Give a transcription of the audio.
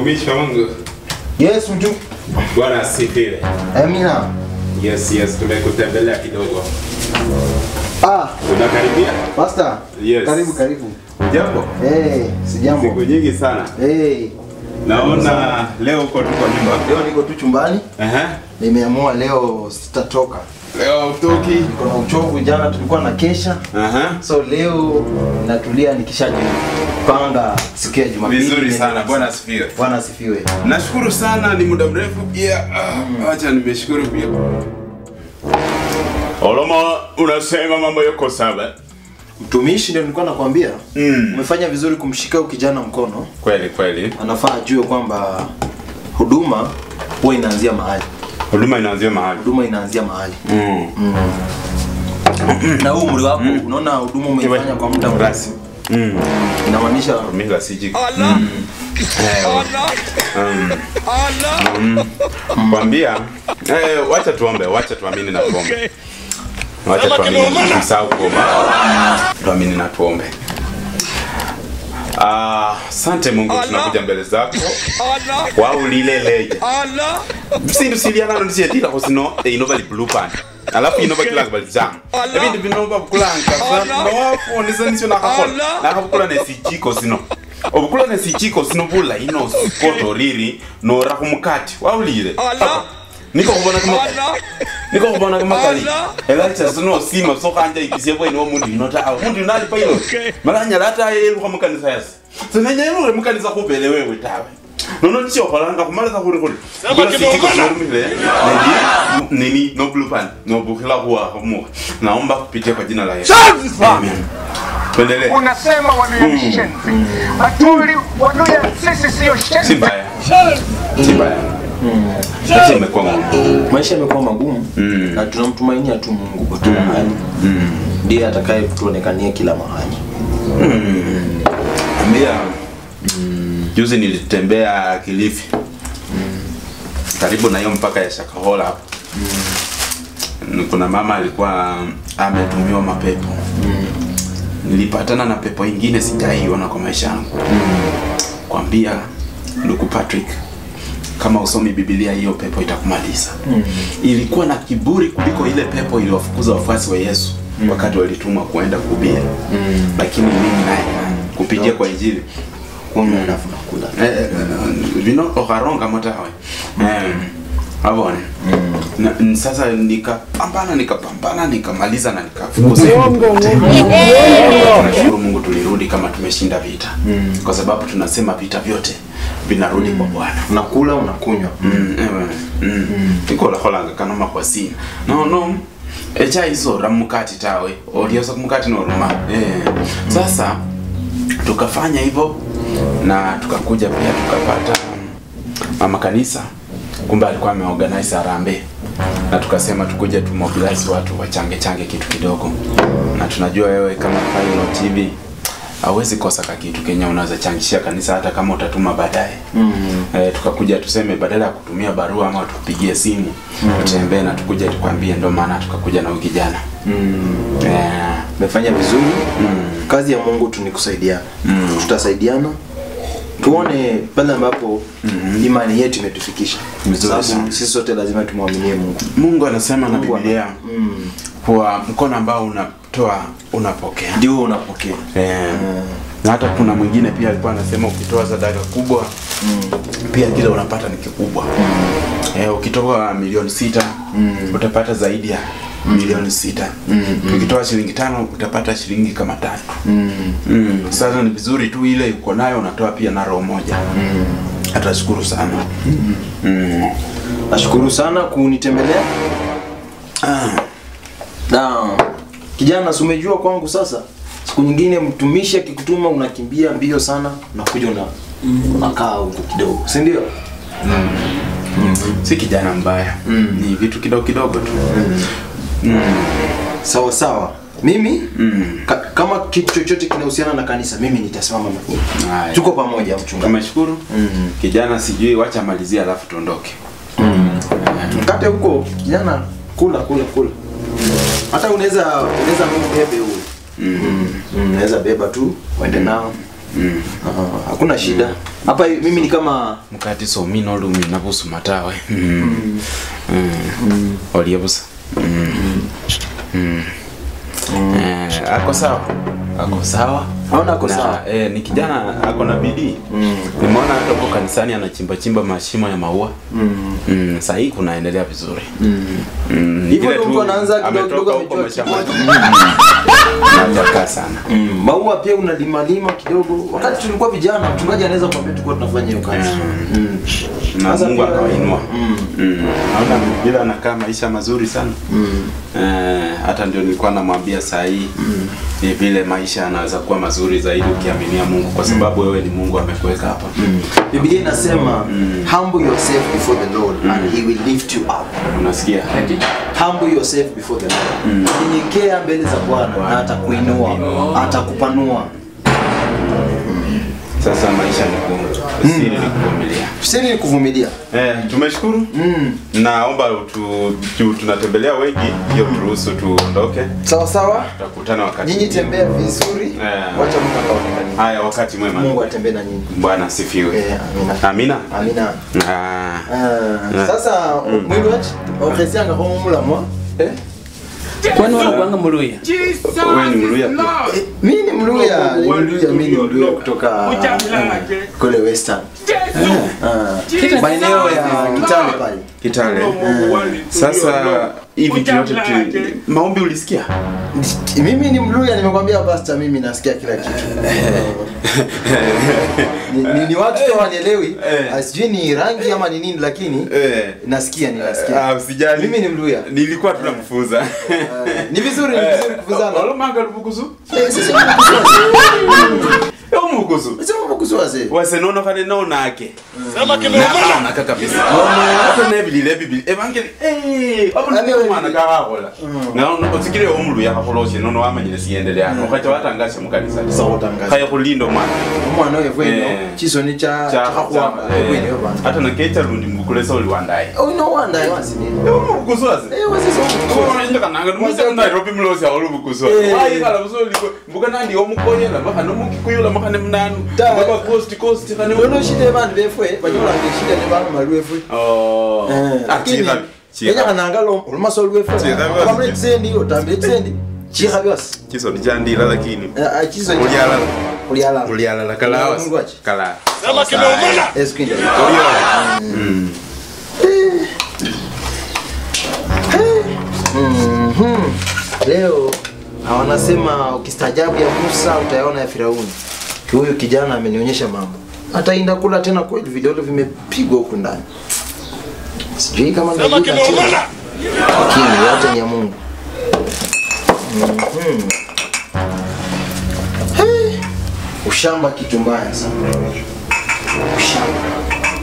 Mtumishi wa Mungu. Yes, mtu. Bwana asifiwe. Amina. Yes, tumekutembelea kidogo. Unakaribia? Pastor. Yes. Karibu. Jambo? Sijambo. Siku nyingi sana. Naona leo uko tu kwa nyumba. Leo niko tu chumbani. Nimeamua leo sitatoka. Leo utoki. Niko na uchovu, jana tulikuwa na kesha. So leo natulia nikishajipanga siku ya Jumapili. Vizuri sana. Bwana asifiwe. Bwana asifiwe. Nashukuru sana, ni muda mrefu pia. Acha nimeshukuru pia. Oloma, unasema mambo yako sawa. Mtumishi ndio nilikuwa nakwambia. Umefanya vizuri kumshika ukijana mkono. Kweli. Anafaa ajue kwamba huduma huwa inaanzia mahali. Huduma inaanzia mahali. Na umri wako, unaona huduma umeifanya kwa muda mrefu. Inamaanisha mimi sijiki. Kwambia, wacha tuombe, wacha tuamini na tuombe. Wacha tuamini tusahau kuomba. Tuamini na tuombe. Asante Mungu, tunakuja mbele zako. Wao lileleje. Sindu siliana ndo sietira kosino inova li blue pan. Alafu inova kila kubalizana. Ebi ndibinova kulanka. No wapo nisanisho na kakol. Na kakula nesichiko sino. Obukula nesichiko sino bula ino koto riri no rakumukati. Wao lile. Niko kubona kama kali. Elacha sino sima so kanja ikisebo ino mundu inota au mundu inali pa ilo. Malanya lata yelu kama kanisa yasi. Senenya yelu mukanisa kubele wewe tawe. Nono nchi okolanga kumaliza kuri. Bora sitiko tunarumile. Nini no blue pan, no bukhila kwa humo. Naomba kupitia kwa jina la Yesu. Amen. Tuendelee. Unasema wanaishenzi. Batuli wanuya sisi sio shenzi. Sibaya. Maisha yamekuwa magumu na tunamtumainia tu Mungu kwa kila hali. Ndiye atakaye kutuonekania kila mahali. Ambia juzi nilitembea Kilifi. Karibu na hiyo mpaka ya Shakahola hapo. Kuna mama alikuwa ametumiwa mapepo. Nilipatana na pepo nyingine sijaiona kwa maisha yangu. Kwambia ndugu Patrick, kama usomi Biblia hiyo pepo itakumaliza. Ilikuwa na kiburi kuliko ile pepo iliyofukuza wafuasi wa Yesu wakati walitumwa kuenda kuhubiri. Lakini mimi naye kupitia kwa injili kunywa alafu nakula. Vino okaronga matawe. Abone. Sasa nikapambana nikamaliza na nikafukuza. Tunashukuru Mungu tulirudi kama tumeshinda vita. Kwa sababu tunasema vita vyote vinarudi kwa Bwana. Unakula unakunywa. Nikola holanga kana makwasina. No. Echa hizo ramukati tawe. Oliosa kumukati no ruma. Sasa tukafanya hivyo na tukakuja pia tukapata mama kanisa. Kumbe alikuwa ameorganize harambee. Na tukasema tukuje tumobilize watu wachange kitu kidogo. Na tunajua wewe kama Pilot TV hauwezi kosa kitu Kenya, unaweza changishia kanisa hata kama utatuma baadaye. Tukakuja tuseme badala ya kutumia barua ama tukupigie simu, tutembee na tukuje tukwambie, ndio maana tukakuja na wiki jana. Umefanya vizuri. Kazi ya Mungu tunikusaidia. Tutasaidiana. Tuone pale ambapo imani yetu imetufikisha. Sababu sisi sote lazima tumwaminie Mungu. Mungu anasema na Biblia kwa mkono ambao unatoa unapokea. Ndio unapokea. Na hata kuna mwingine pia alikuwa anasema ukitoa sadaka kubwa pia kile unapata ni kikubwa. Ukitoa milioni 6 utapata zaidi ya milioni 6. Ukitoa shilingi 5 utapata shilingi kama 3. Sasa ni vizuri tu ile uko nayo unatoa pia na roho moja. Atashukuru sana. Nashukuru sana kunitembelea. Kijana, umejua kwangu sasa. Siku nyingine mtumishi akikutuma unakimbia mbio sana, unakuja unakaa huko kidogo, si ndio? Si kijana mbaya. Ni vitu kidogo tu. Sawa. Mimi kama kitu chochote kinahusiana na kanisa, mimi nitasimama na wewe. Tuko pamoja mchungaji. Tumeshukuru. Kijana sijui wacha malizia alafu tuondoke. Mkate huko kijana, kula. Hata unaweza mbebe huo. Unaweza beba tu uende nao. Hakuna shida. Hapa mimi ni kama mkati so mino lumi nabusu matawe. Oliabusa. Ako sawa. Ako sawa. Haona ako sawa. Ni kijana ako na bidii. Nimeona hata huko kanisani anachimba mashimo ya maua. Sasa hii kunaendelea vizuri. Hivyo ndio mtu anaanza kidogo huko mashamba. Nataka sana. Maua pia unalima kidogo. Wakati tulikuwa vijana, mchungaji anaweza kuambia tulikuwa tunafanya hiyo kazi. Na Mungu akawainua. Naona bila anakaa maisha mazuri sana. Hata ndio nilikuwa namwambia saa hii ni vile maisha yanaweza kuwa mazuri zaidi ukiaminia Mungu kwa sababu wewe ni Mungu amekuweka hapa. Biblia inasema humble yourself before the Lord and he will lift you up. Unasikia? Humble yourself before the Lord. Nyenyekea mbele za Bwana na atakuinua, atakupanua. Sasa maisha ni ngumu. Siri ni kuvumilia. Siri ni kuvumilia. Tumeshukuru. Naomba tunatembelea wengi hiyo turuhusu tuondoke. Sawa. Tutakutana wakati. Nyinyi tembea vizuri. Wacha Mungu akaonekane. Haya wakati mwema. Mungu atembee na nyinyi. Bwana asifiwe. Amina. Sasa mwili wetu okesianga kwa mula Kwani wanakuanga Mluya? Wewe ni Mluya pia? Mimi ni Mluya, mimi ni Mluya kutoka kule Western. Maeneo ya Kitale pale. Kitale. Sasa hivi yote maombi ulisikia? Mimi ni Mluya, nimekwambia pastor, mimi nasikia kila kitu. Ni watu tu wanielewi, asijui ni rangi ama ni nini lakini nasikia. Usijali. Mimi ni Mluya. Nilikuwa tunamfuza. Ni vizuri kufuzana. Wala manga lubukuzu? Sisi Mukuzu wase. Wase nono kane no nake. Sama kimeona naka kabisa. Hapo ne bibili. Evangeli. Hapo ni mwana ka hakola. Na utikire omulu ya hakoloshe nono amanyire siendelea. Okacha watangasha mukanisa. Sawotangasha. Kaya kulindo mwana. Mwana wewe chiso ni cha hakwa. Hata na kecha lundi mukulesa oli wandaye. No wandaye wasini. Mukuzu wase. Wase so. Ko nenda kananga musa Nairobi mlosi ya olubukuzu. Wayi kala busoli mbuka nandi omukoyela maka no mukikuyula maka ne mnanu. Baba coast kane wono shite bantu befwe banyola ngishite ne bantu malwefwe akira yenya kanangalo ulumaso lwefwe kamle tsendi otambe tsendi chiha byose chiso dijandila lakini chiso uliala la kala kama kimeumana eskwinde leo wanasema ukistaajabu ya Musa utayaona ya Firauni. Huyu kijana amenionyesha mambo. Ataenda kula tena kweli, vidole vimepigwa huko ndani. Sijui kama ndio lakini yote ni ya Mungu. Ushamba kitu mbaya sana. Ushamba.